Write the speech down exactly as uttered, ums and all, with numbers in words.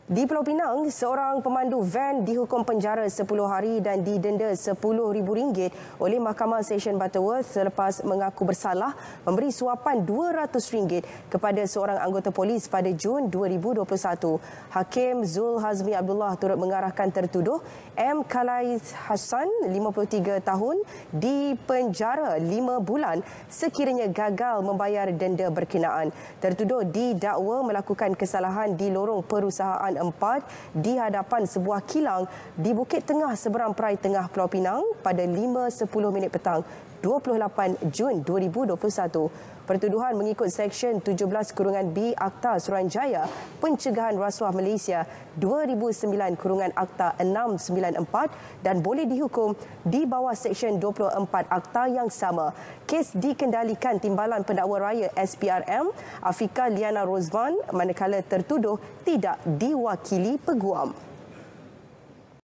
Di Pulau Pinang, seorang pemandu van dihukum penjara sepuluh hari dan didenda sepuluh ribu ringgit oleh Mahkamah Session Butterworth selepas mengaku bersalah memberi suapan dua ratus ringgit kepada seorang anggota polis pada Jun dua ribu dua puluh satu. Hakim Zul Hazmi Abdullah turut mengarahkan tertuduh M. Kalais Hassan, lima puluh tiga tahun, di penjara lima bulan sekiranya gagal membayar denda berkenaan. Tertuduh didakwa melakukan kesalahan di lorong perusahaan empat di hadapan sebuah kilang di Bukit Tengah seberang Perai Tengah Pulau Pinang pada lima sepuluh minit petang dua puluh lapan Jun dua ribu dua puluh satu. Pertuduhan mengikut Seksyen tujuh belas B Akta Suruhanjaya Pencegahan Rasuah Malaysia dua ribu sembilan Akta enam sembilan empat dan boleh dihukum di bawah Seksyen dua puluh empat Akta yang sama. Kes dikendalikan Timbalan Pendakwa Raya S P R M Afika Liana Rozvan manakala tertuduh tidak diwakili peguam.